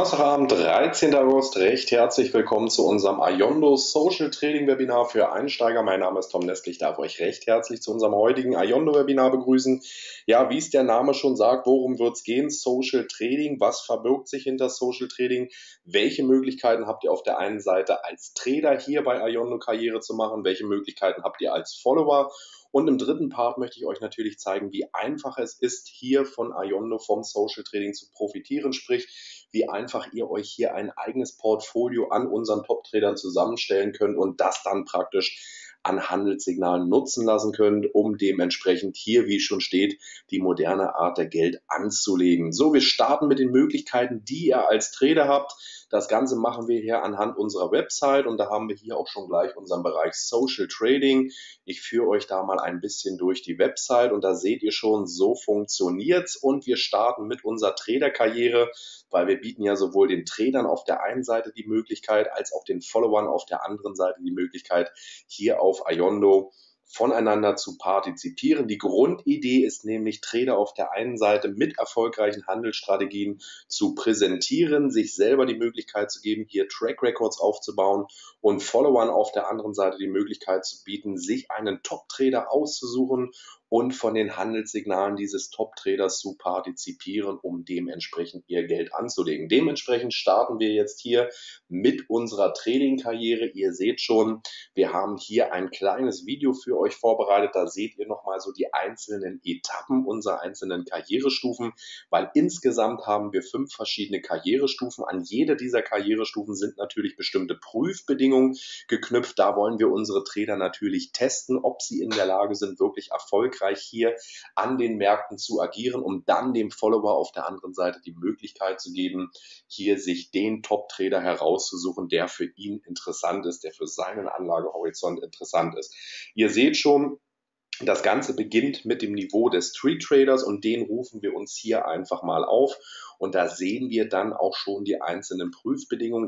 Donnerstagabend, 13. August, recht herzlich willkommen zu unserem Ayondo Social Trading Webinar für Einsteiger. Mein Name ist Tom Nestl, ich darf euch recht herzlich zu unserem heutigen Ayondo Webinar begrüßen. Ja, wie es der Name schon sagt, worum wird es gehen? Social Trading, was verbirgt sich hinter Social Trading? Welche Möglichkeiten habt ihr auf der einen Seite als Trader hier bei Ayondo Karriere zu machen? Welche Möglichkeiten habt ihr als Follower? Und im dritten Part möchte ich euch natürlich zeigen, wie einfach es ist, hier von Ayondo vom Social Trading zu profitieren, sprich, wie einfach ihr euch hier ein eigenes Portfolio an unseren Top-Tradern zusammenstellen könnt und das dann praktisch an Handelssignalen nutzen lassen könnt, um dementsprechend hier, wie schon steht, die moderne Art der Geld anzulegen. So, wir starten mit den Möglichkeiten, die ihr als Trader habt. Das Ganze machen wir hier anhand unserer Website und da haben wir hier auch schon gleich unseren Bereich Social Trading. Ich führe euch da mal ein bisschen durch die Website und da seht ihr schon, so funktioniert's und wir starten mit unserer Traderkarriere, weil wir bieten ja sowohl den Tradern auf der einen Seite die Möglichkeit, als auch den Followern auf der anderen Seite die Möglichkeit, hier auf Ayondo voneinander zu partizipieren. Die Grundidee ist nämlich, Trader auf der einen Seite mit erfolgreichen Handelsstrategien zu präsentieren, sich selber die Möglichkeit zu geben, hier Track Records aufzubauen und Followern auf der anderen Seite die Möglichkeit zu bieten, sich einen Top-Trader auszusuchen und von den Handelssignalen dieses Top-Traders zu partizipieren, um dementsprechend ihr Geld anzulegen. Dementsprechend starten wir jetzt hier mit unserer Trading-Karriere. Ihr seht schon, wir haben hier ein kleines Video für euch vorbereitet. Da seht ihr nochmal so die einzelnen Etappen unserer einzelnen Karrierestufen, weil insgesamt haben wir 5 verschiedene Karrierestufen. An jede dieser Karrierestufen sind natürlich bestimmte Prüfbedingungen geknüpft. Da wollen wir unsere Trader natürlich testen, ob sie in der Lage sind, wirklich erfolgreich hier an den Märkten zu agieren, um dann dem Follower auf der anderen Seite die Möglichkeit zu geben, hier sich den Top-Trader herauszusuchen, der für ihn interessant ist, der für seinen Anlagehorizont interessant ist. Ihr seht schon, das Ganze beginnt mit dem Niveau des Street Traders und den rufen wir uns hier einfach mal auf. Und da sehen wir dann auch schon die einzelnen Prüfbedingungen.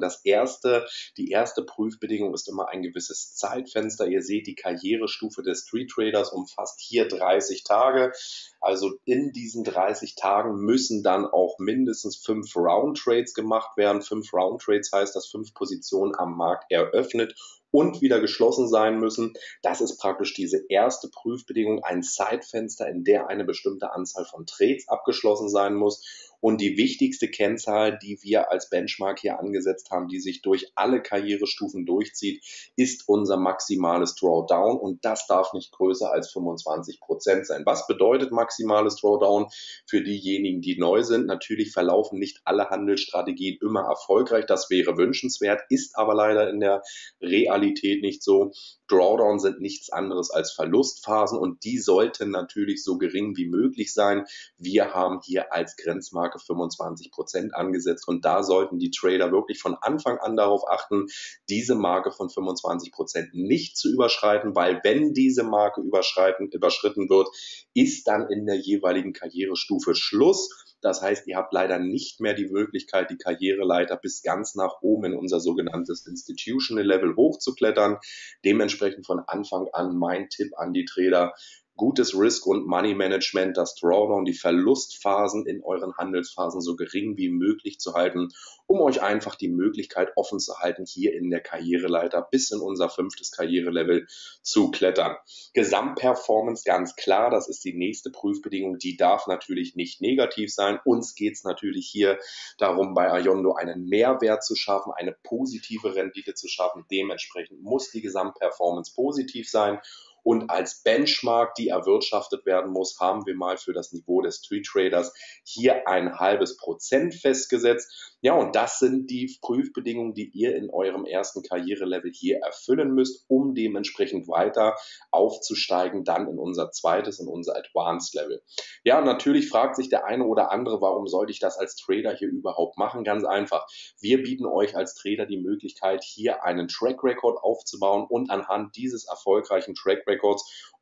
Die erste Prüfbedingung ist immer ein gewisses Zeitfenster. Ihr seht, die Karrierestufe des Street Traders umfasst hier 30 Tage. Also in diesen 30 Tagen müssen dann auch mindestens 5 Round Trades gemacht werden. 5 Round Trades heißt, dass 5 Positionen am Markt eröffnet und wieder geschlossen sein müssen. Das ist praktisch diese erste Prüfbedingung, ein Zeitfenster, in der eine bestimmte Anzahl von Trades abgeschlossen sein muss. Und die wichtigste Kennzahl, die wir als Benchmark hier angesetzt haben, die sich durch alle Karrierestufen durchzieht, ist unser maximales Drawdown und das darf nicht größer als 25% sein. Was bedeutet maximales Drawdown für diejenigen, die neu sind? Natürlich verlaufen nicht alle Handelsstrategien immer erfolgreich. Das wäre wünschenswert, ist aber leider in der Realität nicht so. Drawdown sind nichts anderes als Verlustphasen und die sollten natürlich so gering wie möglich sein. Wir haben hier als Grenzmarke 25% angesetzt und da sollten die Trader wirklich von Anfang an darauf achten, diese Marke von 25% nicht zu überschreiten, weil wenn diese Marke überschritten wird, ist dann in der jeweiligen Karrierestufe Schluss. Das heißt, ihr habt leider nicht mehr die Möglichkeit, die Karriereleiter bis ganz nach oben in unser sogenanntes Institutional Level hochzuklettern. Dementsprechend von Anfang an mein Tipp an die Trader: gutes Risk- und Money-Management, das Drawdown, die Verlustphasen in euren Handelsphasen so gering wie möglich zu halten, um euch einfach die Möglichkeit offen zu halten, hier in der Karriereleiter bis in unser 5. Karrierelevel zu klettern. Gesamtperformance, ganz klar, das ist die nächste Prüfbedingung, die darf natürlich nicht negativ sein. Uns geht es natürlich hier darum, bei Ayondo einen Mehrwert zu schaffen, eine positive Rendite zu schaffen. Dementsprechend muss die Gesamtperformance positiv sein. Und als Benchmark, die erwirtschaftet werden muss, haben wir mal für das Niveau des Street Traders hier ein halbes Prozent festgesetzt. Ja, und das sind die Prüfbedingungen, die ihr in eurem ersten Karrierelevel hier erfüllen müsst, um dementsprechend weiter aufzusteigen, dann in unser zweites, in unser Advanced Level. Ja, natürlich fragt sich der eine oder andere, warum sollte ich das als Trader hier überhaupt machen? Ganz einfach. Wir bieten euch als Trader die Möglichkeit, hier einen Track Record aufzubauen und anhand dieses erfolgreichen Track Records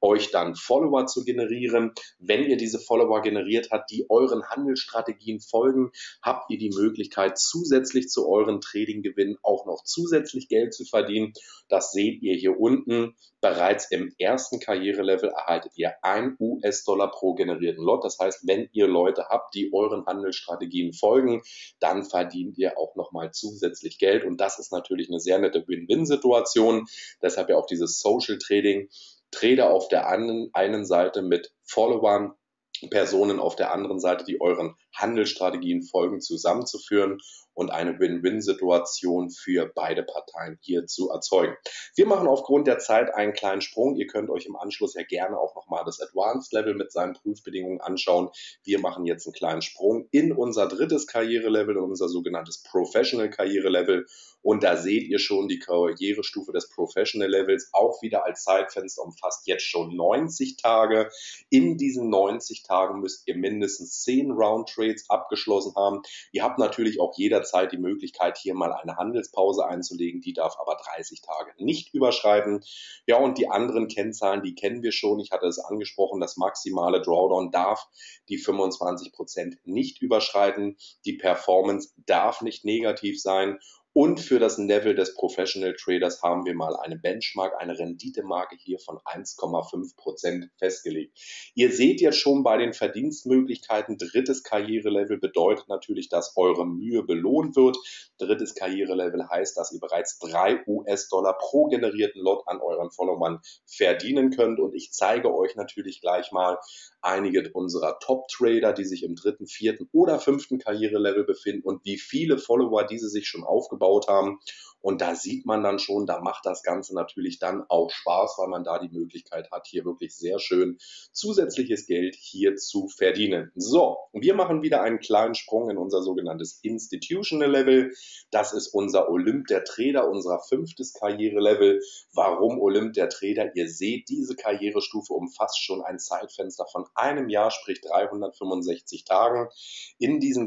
euch dann Follower zu generieren. Wenn ihr diese Follower generiert habt, die euren Handelsstrategien folgen, habt ihr die Möglichkeit, zusätzlich zu euren Tradinggewinnen auch noch zusätzlich Geld zu verdienen. Das seht ihr hier unten. Bereits im ersten Karrierelevel erhaltet ihr 1 US-Dollar pro generierten Lot. Das heißt, wenn ihr Leute habt, die euren Handelsstrategien folgen, dann verdient ihr auch nochmal zusätzlich Geld. Und das ist natürlich eine sehr nette Win-Win-Situation. Deshalb ja auch dieses Social Trading. Trader auf der einen Seite mit Followern, Personen auf der anderen Seite, die euren Handelsstrategien folgen, zusammenzuführen und eine Win-Win-Situation für beide Parteien hier zu erzeugen. Wir machen aufgrund der Zeit einen kleinen Sprung. Ihr könnt euch im Anschluss ja gerne auch nochmal das Advanced Level mit seinen Prüfbedingungen anschauen. Wir machen jetzt einen kleinen Sprung in unser drittes Karrierelevel, in unser sogenanntes Professional Karrierelevel. Und da seht ihr schon, die Karrierestufe des Professional Levels auch wieder als Zeitfenster umfasst jetzt schon 90 Tage. In diesen 90 Tagen müsst ihr mindestens 10 Round-Trades abgeschlossen haben. Ihr habt natürlich auch jederzeit die Möglichkeit, hier mal eine Handelspause einzulegen. Die darf aber 30 Tage nicht überschreiten. Ja, und die anderen Kennzahlen, die kennen wir schon. Ich hatte es angesprochen, das maximale Drawdown darf die 25% nicht überschreiten. Die Performance darf nicht negativ sein. Und für das Level des Professional Traders haben wir mal eine Benchmark, eine Renditemarke hier von 1,5% festgelegt. Ihr seht jetzt schon bei den Verdienstmöglichkeiten, drittes Karrierelevel bedeutet natürlich, dass eure Mühe belohnt wird. Drittes Karrierelevel heißt, dass ihr bereits 3 US-Dollar pro generierten Lot an euren Followern verdienen könnt. Und ich zeige euch natürlich gleich mal einige unserer Top-Trader, die sich im dritten, vierten oder fünften Karrierelevel befinden und wie viele Follower diese sich schon aufgebaut haben. Und da sieht man dann schon, da macht das Ganze natürlich dann auch Spaß, weil man da die Möglichkeit hat, hier wirklich sehr schön zusätzliches Geld hier zu verdienen. So, wir machen wieder einen kleinen Sprung in unser sogenanntes Institutional Level. Das ist unser Olymp der Trader, unser fünftes Karrierelevel. Warum Olymp der Trader? Ihr seht, diese Karrierestufe umfasst schon ein Zeitfenster von einem Jahr, sprich 365 Tagen. In diesen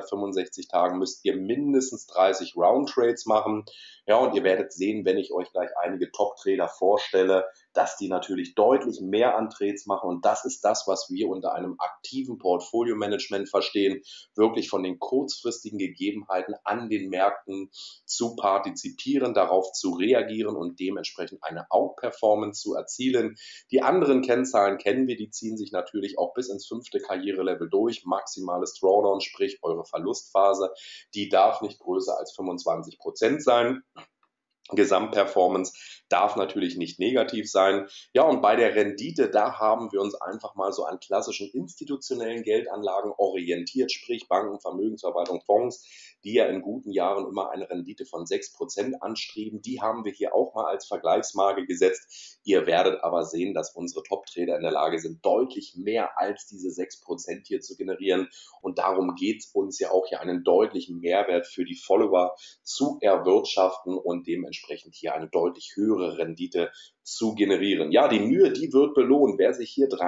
365 Tagen müsst ihr mindestens 30 Round-Trades machen. Ja, und ihr werdet sehen, wenn ich euch gleich einige Top-Trader vorstelle, dass die natürlich deutlich mehr an Trades machen. Und das ist das, was wir unter einem aktiven Portfolio-Management verstehen, wirklich von den kurzfristigen Gegebenheiten an den Märkten zu partizipieren, darauf zu reagieren und dementsprechend eine Out-Performance zu erzielen. Die anderen Kennzahlen kennen wir, die ziehen sich natürlich auch bis ins fünfte Karrierelevel durch. Maximales Drawdown, sprich eure Verlustphase, die darf nicht größer als 25% sein. Gesamtperformance darf natürlich nicht negativ sein. Ja, und bei der Rendite, da haben wir uns einfach mal so an klassischen institutionellen Geldanlagen orientiert, sprich Banken, Vermögensverwaltung, Fonds, die ja in guten Jahren immer eine Rendite von 6% anstreben. Die haben wir hier auch mal als Vergleichsmarke gesetzt. Ihr werdet aber sehen, dass unsere Top-Trader in der Lage sind, deutlich mehr als diese 6% hier zu generieren. Und darum geht es uns ja auch hier einen deutlichen Mehrwert für die Follower zu erwirtschaften und dementsprechend hier eine deutlich höhere Rendite zu generieren. Ja, die Mühe, die wird belohnt. Wer sich hier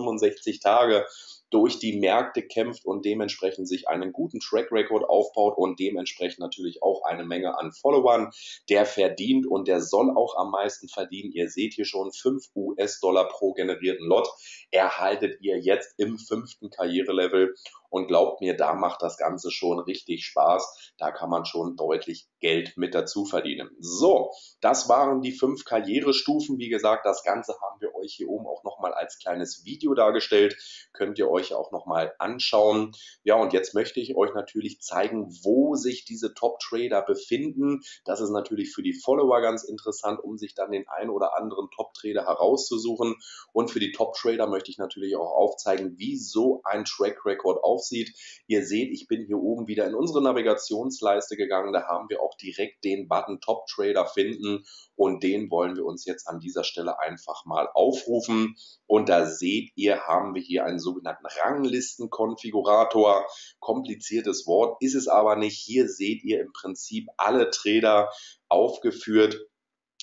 365 Tage durch die Märkte kämpft und dementsprechend sich einen guten Track Record aufbaut und dementsprechend natürlich auch eine Menge an Followern, der verdient und der soll auch am meisten verdienen. Ihr seht hier schon 5 US-Dollar pro generierten Lot erhaltet ihr jetzt im fünften Karrierelevel und glaubt mir, da macht das Ganze schon richtig Spaß. Da kann man schon deutlich Geld mit dazu verdienen. So, das waren die 5 Karrierestufen. Wie gesagt, das Ganze haben wir euch hier oben auch nochmal als kleines Video dargestellt. Könnt ihr euch auch nochmal anschauen. Ja, und jetzt möchte ich euch natürlich zeigen, wo sich diese Top-Trader befinden. Das ist natürlich für die Follower ganz interessant, um sich dann den ein oder anderen Top-Trader herauszusuchen. Und für die Top-Trader möchte ich natürlich auch aufzeigen, wie so ein Track-Record aussieht. Ihr seht, ich bin hier oben wieder in unsere Navigationsleiste gegangen. Da haben wir auch direkt den Button Top-Trader finden. Und den wollen wir uns jetzt an dieser Stelle einfach mal aufrufen. Und da seht ihr, haben wir hier einen sogenannten Ranglistenkonfigurator. Kompliziertes Wort ist es aber nicht. Hier seht ihr im Prinzip alle Trader aufgeführt,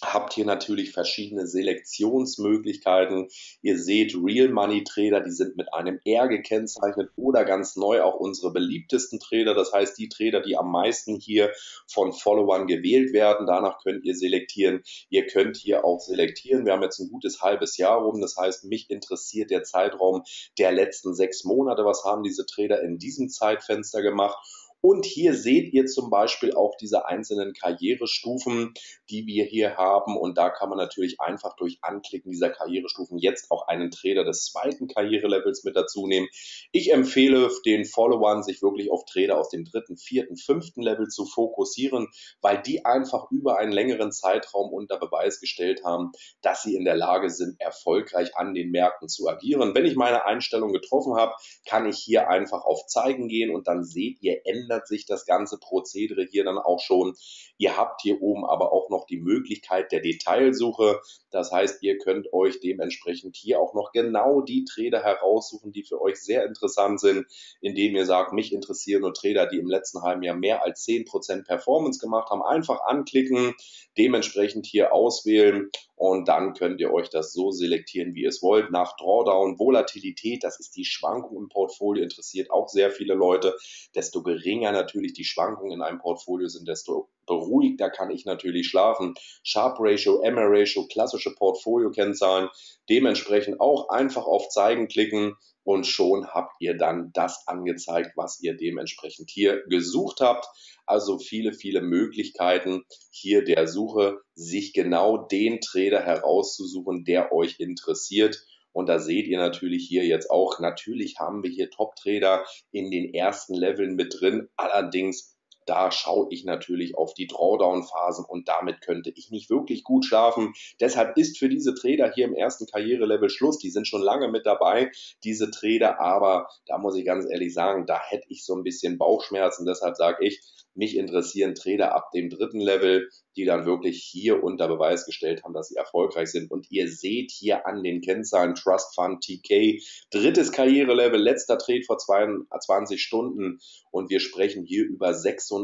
Habt hier natürlich verschiedene Selektionsmöglichkeiten. Ihr seht Real Money Trader, die sind mit einem R gekennzeichnet oder ganz neu auch unsere beliebtesten Trader. Das heißt, die Trader, die am meisten hier von Followern gewählt werden. Danach könnt ihr selektieren. Ihr könnt hier auch selektieren. Wir haben jetzt ein gutes halbes Jahr rum. Das heißt, mich interessiert der Zeitraum der letzten 6 Monate. Was haben diese Trader in diesem Zeitfenster gemacht? Und hier seht ihr zum Beispiel auch diese einzelnen Karrierestufen, die wir hier haben. Und da kann man natürlich einfach durch Anklicken dieser Karrierestufen jetzt auch einen Trader des zweiten Karrierelevels mit dazu nehmen. Ich empfehle den Followern, sich wirklich auf Trader aus dem dritten, vierten, fünften Level zu fokussieren, weil die einfach über einen längeren Zeitraum unter Beweis gestellt haben, dass sie in der Lage sind, erfolgreich an den Märkten zu agieren. Wenn ich meine Einstellung getroffen habe, kann ich hier einfach auf Zeigen gehen und dann seht ihr, ändert sich das ganze Prozedere hier dann auch schon. Ihr habt hier oben aber auch noch die Möglichkeit der Detailsuche. Das heißt, ihr könnt euch dementsprechend hier auch noch genau die Trader heraussuchen, die für euch sehr interessant sind, indem ihr sagt, mich interessieren nur Trader, die im letzten halben Jahr mehr als 10% Performance gemacht haben. Einfach anklicken, dementsprechend hier auswählen und dann könnt ihr euch das so selektieren, wie ihr es wollt. Nach Drawdown, Volatilität, das ist die Schwankung im Portfolio, interessiert auch sehr viele Leute. Desto geringer natürlich die Schwankungen in einem Portfolio sind, desto beruhigter kann ich natürlich schlafen. Sharpe Ratio, MA Ratio, klassische Portfolio-Kennzahlen, dementsprechend auch einfach auf Zeigen klicken und schon habt ihr dann das angezeigt, was ihr dementsprechend hier gesucht habt. Also viele, viele Möglichkeiten hier der Suche, sich genau den Trader herauszusuchen, der euch interessiert. Und da seht ihr natürlich hier jetzt auch, natürlich haben wir hier Top-Trader in den ersten Leveln mit drin. Allerdings da schaue ich natürlich auf die Drawdown-Phasen und damit könnte ich nicht wirklich gut schlafen. Deshalb ist für diese Trader hier im ersten Karrierelevel Schluss. Die sind schon lange mit dabei, diese Trader, aber da muss ich ganz ehrlich sagen, da hätte ich so ein bisschen Bauchschmerzen. Deshalb sage ich, mich interessieren Trader ab dem dritten Level, die dann wirklich hier unter Beweis gestellt haben, dass sie erfolgreich sind. Und ihr seht hier an den Kennzahlen Trust Fund TK, drittes Karrierelevel, letzter Trade vor 22 Stunden und wir sprechen hier über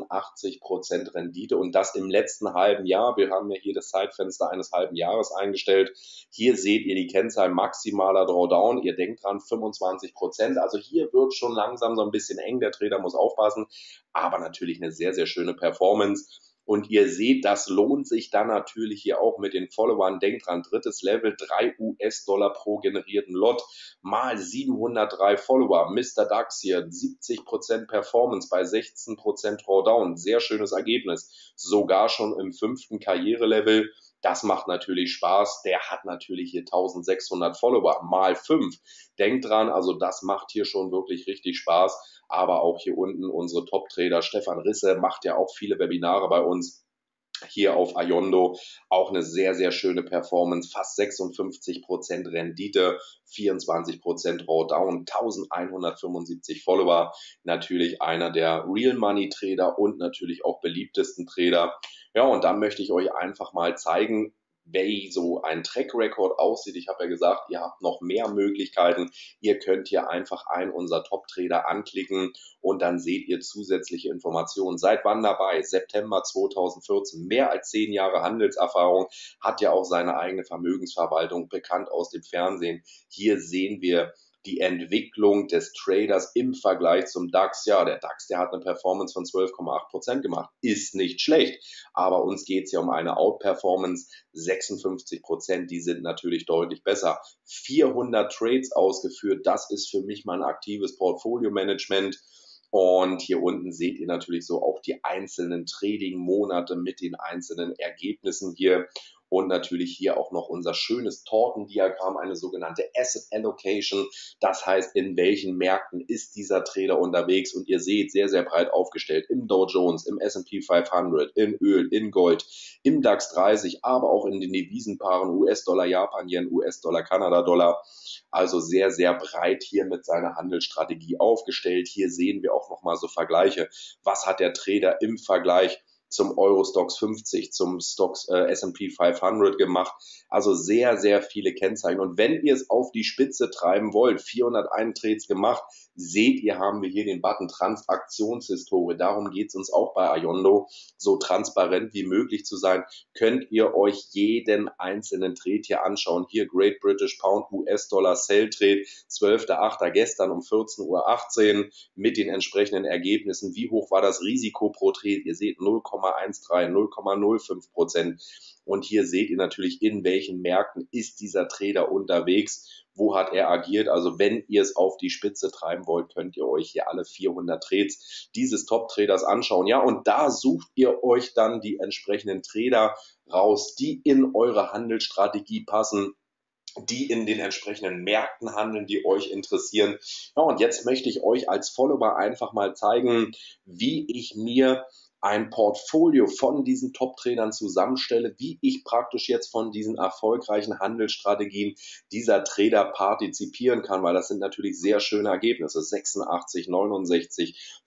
86% Rendite und das im letzten halben Jahr. Wir haben ja hier das Zeitfenster eines halben Jahres eingestellt. Hier seht ihr die Kennzahl maximaler Drawdown. Ihr denkt dran, 25%. Also hier wird schon langsam so ein bisschen eng. Der Trader muss aufpassen, aber natürlich eine sehr, sehr schöne Performance. Und ihr seht, das lohnt sich dann natürlich hier auch mit den Followern. Denkt dran, drittes Level, 3 US-Dollar pro generierten Lot, mal 703 Follower. Mr. Dax hier, 70% Performance bei 16% Drawdown. Sehr schönes Ergebnis. Sogar schon im fünften Karrierelevel. Das macht natürlich Spaß. Der hat natürlich hier 1600 Follower mal 5. Denkt dran, also das macht hier schon wirklich richtig Spaß. Aber auch hier unten unsere Top-Trader, Stefan Risse macht ja auch viele Webinare bei uns hier auf Ayondo, auch eine sehr, sehr schöne Performance, fast 56% Rendite, 24% Drawdown, 1175 Follower, natürlich einer der Real Money Trader und natürlich auch beliebtesten Trader. Ja, und dann möchte ich euch einfach mal zeigen, wie so ein Track Record aussieht. Ich habe ja gesagt, ihr habt noch mehr Möglichkeiten. Ihr könnt hier einfach einen unserer Top-Trader anklicken und dann seht ihr zusätzliche Informationen. Seit wann dabei? September 2014, mehr als 10 Jahre Handelserfahrung, hat ja auch seine eigene Vermögensverwaltung, bekannt aus dem Fernsehen. Hier sehen wir die Entwicklung des Traders im Vergleich zum DAX. Ja, der DAX, der hat eine Performance von 12,8% gemacht. Ist nicht schlecht, aber uns geht es ja um eine Outperformance. 56%, die sind natürlich deutlich besser. 400 Trades ausgeführt, das ist für mich mein aktives Portfolio-Management. Und hier unten seht ihr natürlich so auch die einzelnen Trading-Monate mit den einzelnen Ergebnissen hier. Und natürlich hier auch noch unser schönes Tortendiagramm, eine sogenannte Asset Allocation. Das heißt, in welchen Märkten ist dieser Trader unterwegs? Und ihr seht, sehr, sehr breit aufgestellt im Dow Jones, im S&P 500, in Öl, in Gold, im DAX 30, aber auch in den Devisenpaaren US-Dollar, Japan-Yen, US-Dollar, Kanada-Dollar. Also sehr, sehr breit hier mit seiner Handelsstrategie aufgestellt. Hier sehen wir auch nochmal so Vergleiche. Was hat der Trader im Vergleich zum Eurostoxx 50, zum S&P 500 gemacht. Also sehr, sehr viele Kennzeichen. Und wenn ihr es auf die Spitze treiben wollt, 401 Trades gemacht, seht ihr, haben wir hier den Button Transaktionshistorie. Darum geht es uns auch bei Ayondo, so transparent wie möglich zu sein. Könnt ihr euch jeden einzelnen Trade hier anschauen. Hier Great British Pound, US-Dollar, Sell Trade, 12.08. gestern um 14:18 Uhr mit den entsprechenden Ergebnissen. Wie hoch war das Risiko pro Trade? Ihr seht 0,13, 0,05%. Und hier seht ihr natürlich, in welchen Märkten ist dieser Trader unterwegs, wo hat er agiert. Also wenn ihr es auf die Spitze treiben wollt, könnt ihr euch hier alle 400 Trades dieses Top-Traders anschauen. Ja, und da sucht ihr euch dann die entsprechenden Trader raus, die in eure Handelsstrategie passen, die in den entsprechenden Märkten handeln, die euch interessieren. Ja, und jetzt möchte ich euch als Follower einfach mal zeigen, wie ich mir ein Portfolio von diesen Top-Tradern zusammenstelle, wie ich praktisch jetzt von diesen erfolgreichen Handelsstrategien dieser Trader partizipieren kann, weil das sind natürlich sehr schöne Ergebnisse. 86, 69,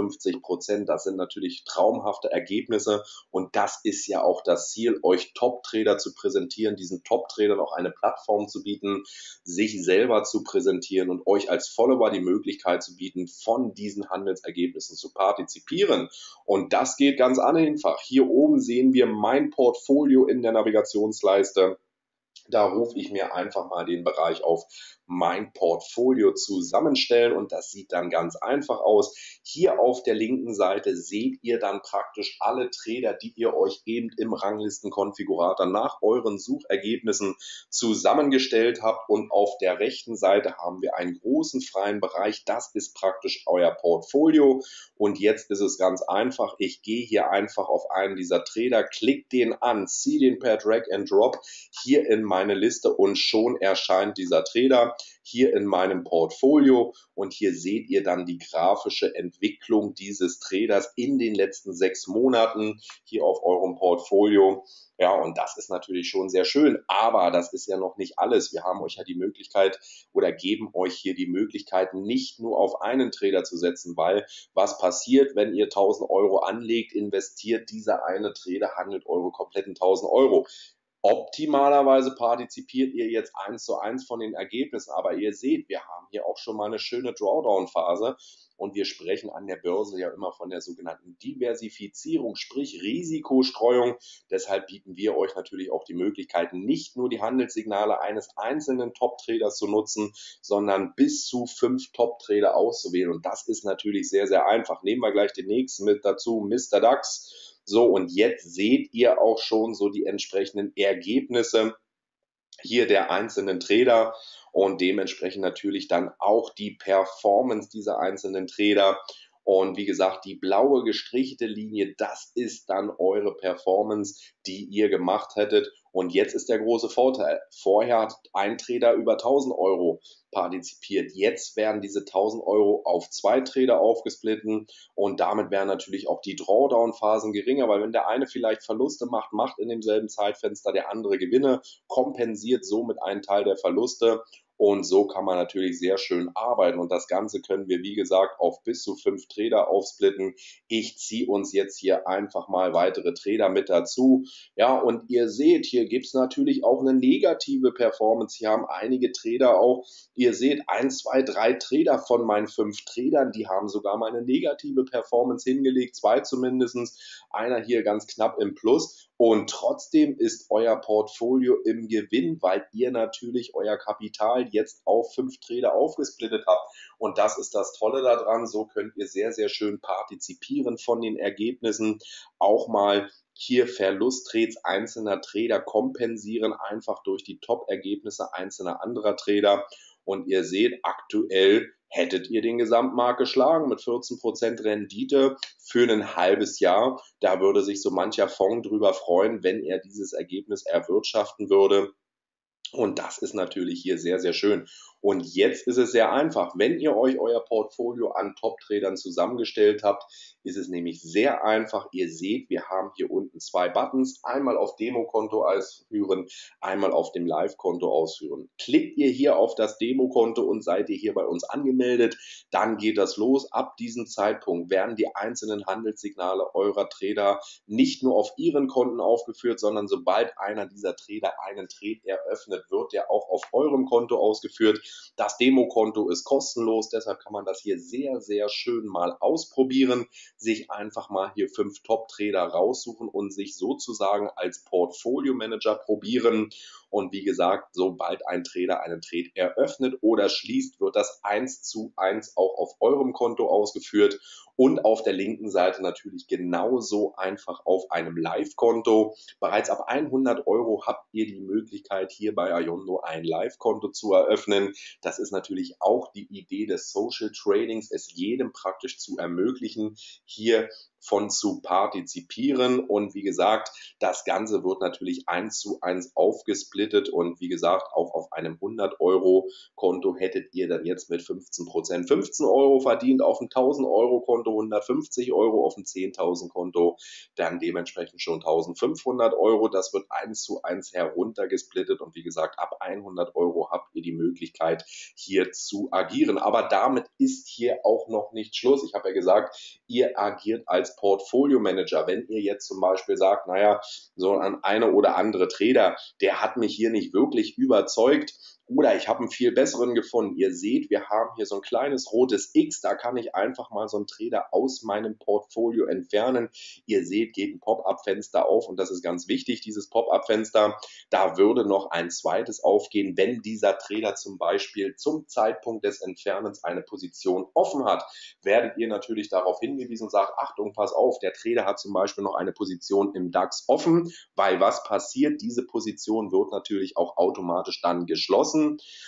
55%, das sind natürlich traumhafte Ergebnisse und das ist ja auch das Ziel, euch Top-Trader zu präsentieren, diesen Top-Tradern auch eine Plattform zu bieten, sich selber zu präsentieren und euch als Follower die Möglichkeit zu bieten, von diesen Handelsergebnissen zu partizipieren. Und das geht ganz einfach. Hier oben sehen wir mein Portfolio in der Navigationsleiste. Da rufe ich mir einfach mal den Bereich auf mein Portfolio zusammenstellen und das sieht dann ganz einfach aus. Hier auf der linken Seite seht ihr dann praktisch alle Trader, die ihr euch eben im Ranglistenkonfigurator nach euren Suchergebnissen zusammengestellt habt und auf der rechten Seite haben wir einen großen freien Bereich. Das ist praktisch euer Portfolio und jetzt ist es ganz einfach. Ich gehe hier einfach auf einen dieser Trader, klicke den an, ziehe den per Drag and Drop hier in meine Liste und schon erscheint dieser Trader hier in meinem Portfolio und hier seht ihr dann die grafische Entwicklung dieses Traders in den letzten 6 Monaten hier auf eurem Portfolio. Ja, und das ist natürlich schon sehr schön, aber das ist ja noch nicht alles. Wir haben euch ja die Möglichkeit oder geben euch hier die Möglichkeit, nicht nur auf einen Trader zu setzen, weil was passiert, wenn ihr 1000 Euro anlegt, investiert dieser eine Trader, handelt eure kompletten 1000 Euro. Optimalerweise partizipiert ihr jetzt 1:1 von den Ergebnissen, aber ihr seht, wir haben hier auch schon mal eine schöne Drawdown-Phase und wir sprechen an der Börse ja immer von der sogenannten Diversifizierung, sprich Risikostreuung. Deshalb bieten wir euch natürlich auch die Möglichkeit, nicht nur die Handelssignale eines einzelnen Top-Traders zu nutzen, sondern bis zu 5 Top-Trader auszuwählen und das ist natürlich sehr, sehr einfach. Nehmen wir gleich den nächsten mit dazu, Mr. DAX. So, und jetzt seht ihr auch schon so die entsprechenden Ergebnisse hier der einzelnen Trader und dementsprechend natürlich dann auch die Performance dieser einzelnen Trader. Und wie gesagt, die blaue gestrichelte Linie, das ist dann eure Performance, die ihr gemacht hättet. Und jetzt ist der große Vorteil. Vorher hat ein Trader über 1000 Euro partizipiert. Jetzt werden diese 1000 Euro auf 2 Trader aufgesplitten und damit wären natürlich auch die Drawdown-Phasen geringer, weil wenn der eine vielleicht Verluste macht, macht in demselben Zeitfenster der andere Gewinne, kompensiert somit einen Teil der Verluste. Und so kann man natürlich sehr schön arbeiten. Und das Ganze können wir, wie gesagt, auf bis zu 5 Trader aufsplitten. Ich ziehe uns jetzt hier einfach mal weitere Trader mit dazu. Ja, und ihr seht, hier gibt es natürlich auch eine negative Performance. Hier haben einige Trader auch, ihr seht, 1, 2, 3 Trader von meinen 5 Tradern, die haben sogar mal eine negative Performance hingelegt, 2 zumindest. Einer hier ganz knapp im Plus. Und trotzdem ist euer Portfolio im Gewinn, weil ihr natürlich euer Kapital jetzt auf 5 Trader aufgesplittet habt. Und das ist das Tolle daran. So könnt ihr sehr, sehr schön partizipieren von den Ergebnissen. Auch mal hier Verlusttrades einzelner Trader kompensieren, einfach durch die Top-Ergebnisse einzelner anderer Trader. Und ihr seht, aktuell hättet ihr den Gesamtmarkt geschlagen mit 14% Rendite für ein halbes Jahr. Da würde sich so mancher Fonds drüber freuen, wenn er dieses Ergebnis erwirtschaften würde. Und das ist natürlich hier sehr, sehr schön. Und jetzt ist es sehr einfach. Wenn ihr euch euer Portfolio an Top-Tradern zusammengestellt habt, ist es nämlich sehr einfach. Ihr seht, wir haben hier unten zwei Buttons. Einmal auf Demokonto ausführen, einmal auf dem Live-Konto ausführen. Klickt ihr hier auf das Demokonto und seid ihr hier bei uns angemeldet, dann geht das los. Ab diesem Zeitpunkt werden die einzelnen Handelssignale eurer Trader nicht nur auf ihren Konten aufgeführt, sondern sobald einer dieser Trader einen Trade eröffnet, wird der auch auf eurem Konto ausgeführt. Das Demokonto ist kostenlos, deshalb kann man das hier sehr, sehr schön mal ausprobieren, sich einfach mal hier 5 Top-Trader raussuchen und sich sozusagen als Portfolio-Manager probieren. Und wie gesagt, sobald ein Trader einen Trade eröffnet oder schließt, wird das 1:1 auch auf eurem Konto ausgeführt und auf der linken Seite natürlich genauso einfach auf einem Live-Konto. Bereits ab 100 € habt ihr die Möglichkeit, hier bei Ayondo ein Live-Konto zu eröffnen. Das ist natürlich auch die Idee des Social Tradings, es jedem praktisch zu ermöglichen, hier von zu partizipieren. Und wie gesagt, das Ganze wird natürlich 1:1 aufgesplittet und wie gesagt, auch auf einem 100-€ Konto hättet ihr dann jetzt mit 15% 15 € verdient, auf einem 1000-€ Konto 150 €, auf dem 10.000 Konto dann dementsprechend schon 1500 €. Das wird 1:1 heruntergesplittet und wie gesagt, ab 100 € habt ihr die Möglichkeit, hier zu agieren. Aber damit ist hier auch noch nicht Schluss. Ich habe ja gesagt, ihr agiert als Portfolio Manager. Wenn ihr jetzt zum Beispiel sagt, naja, so ein eine oder andere Trader, der hat mich hier nicht wirklich überzeugt, oder ich habe einen viel besseren gefunden. Ihr seht, wir haben hier so ein kleines rotes X, da kann ich einfach mal so einen Trader aus meinem Portfolio entfernen. Ihr seht, geht ein Pop-up-Fenster auf und das ist ganz wichtig, dieses Pop-up-Fenster. Da würde noch ein zweites aufgehen, wenn dieser Trader zum Beispiel zum Zeitpunkt des Entfernens eine Position offen hat. Werdet ihr natürlich darauf hingewiesen und sagt, Achtung, pass auf, der Trader hat zum Beispiel noch eine Position im DAX offen, weil was passiert? Diese Position wird natürlich auch automatisch dann geschlossen.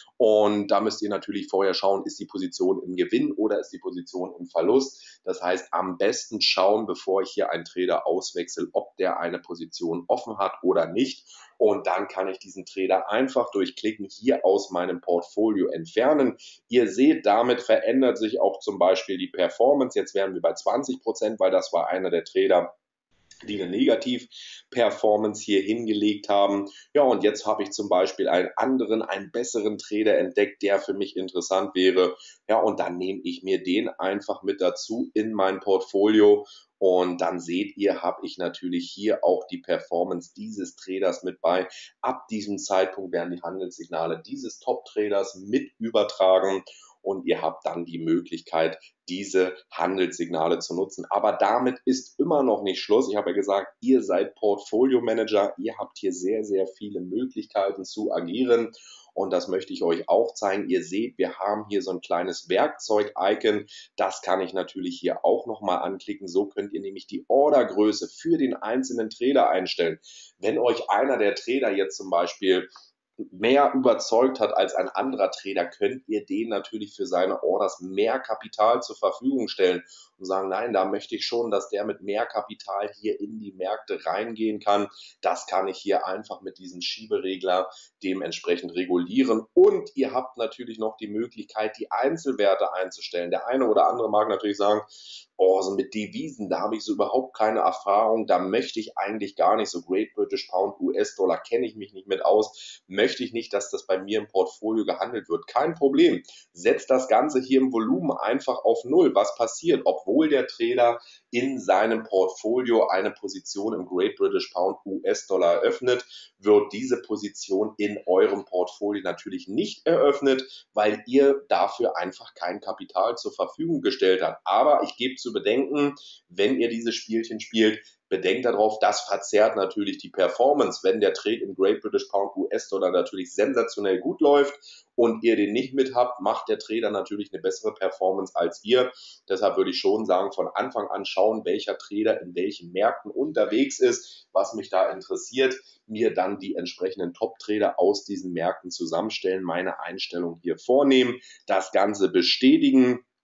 Und da müsst ihr natürlich vorher schauen, ist die Position im Gewinn oder ist die Position im Verlust. Das heißt, am besten schauen, bevor ich hier einen Trader auswechsel, ob der eine Position offen hat oder nicht. Und dann kann ich diesen Trader einfach durch Klicken hier aus meinem Portfolio entfernen. Ihr seht, damit verändert sich auch zum Beispiel die Performance. Jetzt wären wir bei 20%, weil das war einer der Trader, die eine Negativ-Performance hier hingelegt haben. Ja, und jetzt habe ich zum Beispiel einen anderen, einen besseren Trader entdeckt, der für mich interessant wäre. Ja, und dann nehme ich mir den einfach mit dazu in mein Portfolio. Und dann seht ihr, habe ich natürlich hier auch die Performance dieses Traders mit bei. Ab diesem Zeitpunkt werden die Handelssignale dieses Top-Traders mit übertragen und ihr habt dann die Möglichkeit, diese Handelssignale zu nutzen. Aber damit ist immer noch nicht Schluss. Ich habe ja gesagt, ihr seid Portfolio Manager, ihr habt hier sehr, sehr viele Möglichkeiten zu agieren. Und das möchte ich euch auch zeigen. Ihr seht, wir haben hier so ein kleines Werkzeug-Icon. Das kann ich natürlich hier auch nochmal anklicken. So könnt ihr nämlich die Ordergröße für den einzelnen Trader einstellen. Wenn euch einer der Trader jetzt zum Beispiel mehr überzeugt hat als ein anderer Trader, könnt ihr den natürlich für seine Orders mehr Kapital zur Verfügung stellen und sagen, nein, da möchte ich schon, dass der mit mehr Kapital hier in die Märkte reingehen kann. Das kann ich hier einfach mit diesem Schieberegler dementsprechend regulieren. Und ihr habt natürlich noch die Möglichkeit, die Einzelwerte einzustellen. Der eine oder andere mag natürlich sagen, oh, so mit Devisen, da habe ich so überhaupt keine Erfahrung, da möchte ich eigentlich gar nicht, so Great British Pound, US-Dollar kenne ich mich nicht mit aus, möchte ich nicht, dass das bei mir im Portfolio gehandelt wird. Kein Problem. Setzt das Ganze hier im Volumen einfach auf Null. Was passiert, obwohl der Trader in seinem Portfolio eine Position im Great British Pound US-Dollar eröffnet, wird diese Position in eurem Portfolio natürlich nicht eröffnet, weil ihr dafür einfach kein Kapital zur Verfügung gestellt habt. Aber ich gebe zu bedenken, wenn ihr dieses Spielchen spielt, bedenkt darauf, das verzerrt natürlich die Performance. Wenn der Trade im Great British Pound US-Dollar natürlich sensationell gut läuft und ihr den nicht mit habt, macht der Trader natürlich eine bessere Performance als ihr. Deshalb würde ich schon sagen, von Anfang an schauen, welcher Trader in welchen Märkten unterwegs ist, was mich da interessiert, mir dann die entsprechenden Top-Trader aus diesen Märkten zusammenstellen, meine Einstellung hier vornehmen, das Ganze bestätigen.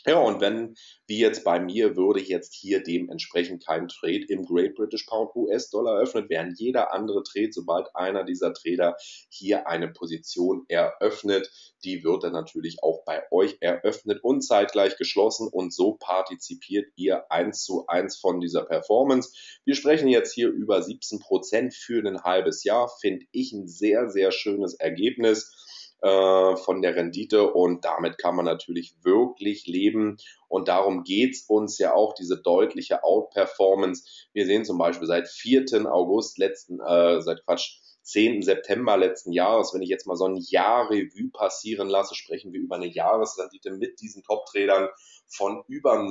Ja, und wenn, wie jetzt bei mir, würde ich jetzt hier dementsprechend kein Trade im Great British Pound US-Dollar eröffnet, während jeder andere Trade, sobald einer dieser Trader hier eine Position eröffnet, die wird dann natürlich auch bei euch eröffnet und zeitgleich geschlossen und so partizipiert ihr eins zu eins von dieser Performance. Wir sprechen jetzt hier über 17% für ein halbes Jahr, finde ich ein sehr, sehr schönes Ergebnis von der Rendite und damit kann man natürlich wirklich leben und darum geht's uns ja auch, diese deutliche Outperformance. Wir sehen zum Beispiel seit 4. August seit 10. September letzten Jahres, wenn ich jetzt mal so ein Jahr Revue passieren lasse, sprechen wir über eine Jahresrendite mit diesen Top-Tradern von über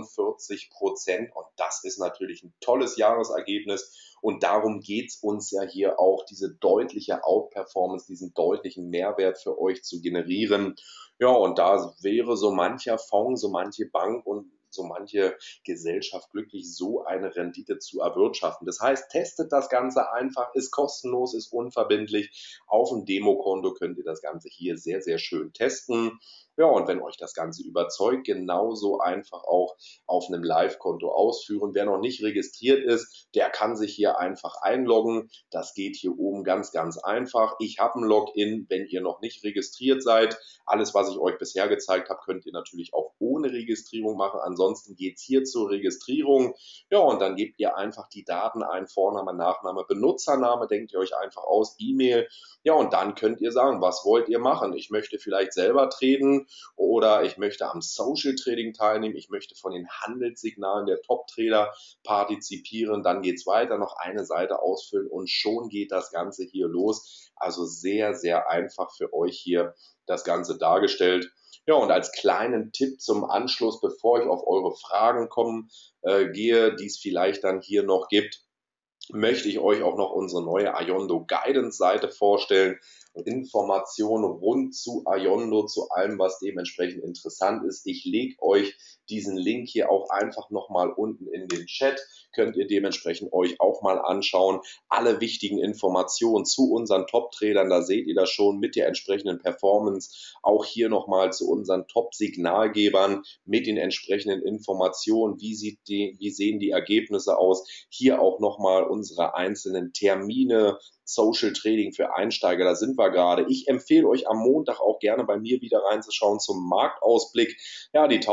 49% und das ist natürlich ein tolles Jahresergebnis und darum geht's uns ja hier auch, diese deutliche Outperformance, diesen deutlichen Mehrwert für euch zu generieren. Ja, und da wäre so mancher Fonds, so manche Bank und so manche Gesellschaft glücklich, so eine Rendite zu erwirtschaften. Das heißt, testet das Ganze einfach, ist kostenlos, ist unverbindlich. Auf dem Demokonto könnt ihr das Ganze hier sehr, sehr schön testen. Ja, und wenn euch das Ganze überzeugt, genauso einfach auch auf einem Live-Konto ausführen. Wer noch nicht registriert ist, der kann sich hier einfach einloggen. Das geht hier oben ganz, ganz einfach. Ich habe ein Login, wenn ihr noch nicht registriert seid. Alles, was ich euch bisher gezeigt habe, könnt ihr natürlich auch ohne Registrierung machen. Ansonsten geht es hier zur Registrierung. Ja, und dann gebt ihr einfach die Daten ein, Vorname, Nachname, Benutzername, denkt ihr euch einfach aus, E-Mail. Ja, und dann könnt ihr sagen, was wollt ihr machen? Ich möchte vielleicht selber traden oder ich möchte am Social Trading teilnehmen. Ich möchte von den Handelssignalen der Top-Trader partizipieren. Dann geht es weiter, noch eine Seite ausfüllen und schon geht das Ganze hier los. Also sehr, sehr einfach für euch hier das Ganze dargestellt. Ja, und als kleinen Tipp zum Anschluss, bevor ich auf eure Fragen gehe, die es vielleicht dann hier noch gibt, möchte ich euch auch noch unsere neue Ayondo Guidance Seite vorstellen. Informationen rund zu Ayondo, zu allem, was dementsprechend interessant ist. Ich lege euch diesen Link hier auch einfach nochmal unten in den Chat. Könnt ihr dementsprechend euch auch mal anschauen. Alle wichtigen Informationen zu unseren Top-Tradern, da seht ihr das schon mit der entsprechenden Performance. Auch hier nochmal zu unseren Top-Signalgebern mit den entsprechenden Informationen. Wie sehen die Ergebnisse aus? Hier auch nochmal unsere einzelnen Termine, Social Trading für Einsteiger, da sind wir gerade. Ich empfehle euch am Montag auch gerne bei mir wieder reinzuschauen zum Marktausblick. Ja, die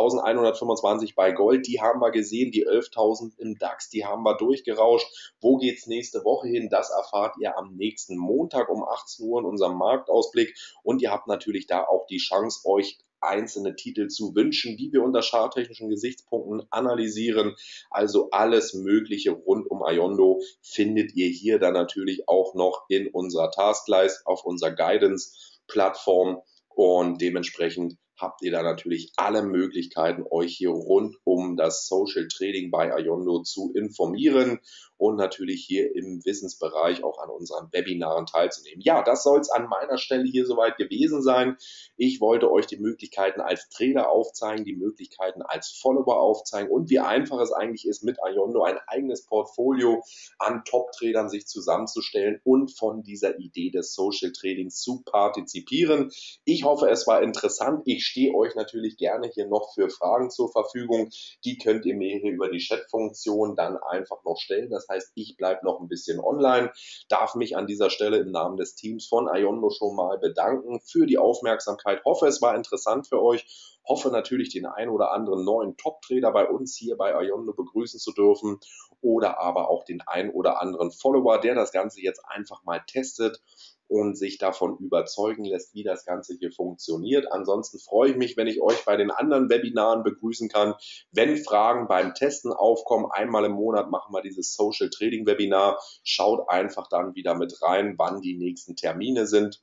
1125 bei Gold, die haben wir gesehen, die 11.000 im DAX, die haben wir durchgerauscht. Wo geht's nächste Woche hin? Das erfahrt ihr am nächsten Montag um 18 Uhr in unserem Marktausblick und ihr habt natürlich da auch die Chance, euch einzelne Titel zu wünschen, die wir unter charttechnischen Gesichtspunkten analysieren. Also alles Mögliche rund um Ayondo findet ihr hier dann natürlich auch noch in unserer Taskleiste auf unserer Guidance-Plattform und dementsprechend habt ihr da natürlich alle Möglichkeiten, euch hier rund um das Social Trading bei Ayondo zu informieren und natürlich hier im Wissensbereich auch an unseren Webinaren teilzunehmen. Ja, das soll es an meiner Stelle hier soweit gewesen sein. Ich wollte euch die Möglichkeiten als Trader aufzeigen, die Möglichkeiten als Follower aufzeigen und wie einfach es eigentlich ist, mit Ayondo ein eigenes Portfolio an Top-Tradern sich zusammenzustellen und von dieser Idee des Social Tradings zu partizipieren. Ich hoffe, es war interessant. Ich stehe euch natürlich gerne hier noch für Fragen zur Verfügung. Die könnt ihr mir hier über die Chat-Funktion dann einfach noch stellen. Das heißt, ich bleibe noch ein bisschen online, darf mich an dieser Stelle im Namen des Teams von Ayondo schon mal bedanken für die Aufmerksamkeit. Hoffe, es war interessant für euch. Hoffe natürlich, den einen oder anderen neuen Top-Trader bei uns hier bei Ayondo begrüßen zu dürfen oder aber auch den einen oder anderen Follower, der das Ganze jetzt einfach mal testet und sich davon überzeugen lässt, wie das Ganze hier funktioniert. Ansonsten freue ich mich, wenn ich euch bei den anderen Webinaren begrüßen kann. Wenn Fragen beim Testen aufkommen, einmal im Monat machen wir dieses Social Trading Webinar. Schaut einfach dann wieder mit rein, wann die nächsten Termine sind.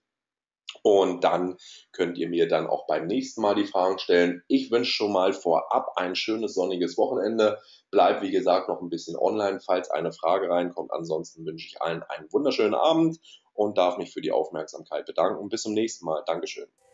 Und dann könnt ihr mir dann auch beim nächsten Mal die Fragen stellen. Ich wünsche schon mal vorab ein schönes sonniges Wochenende. Bleibt wie gesagt noch ein bisschen online, falls eine Frage reinkommt. Ansonsten wünsche ich allen einen wunderschönen Abend und darf mich für die Aufmerksamkeit bedanken. Und bis zum nächsten Mal. Dankeschön.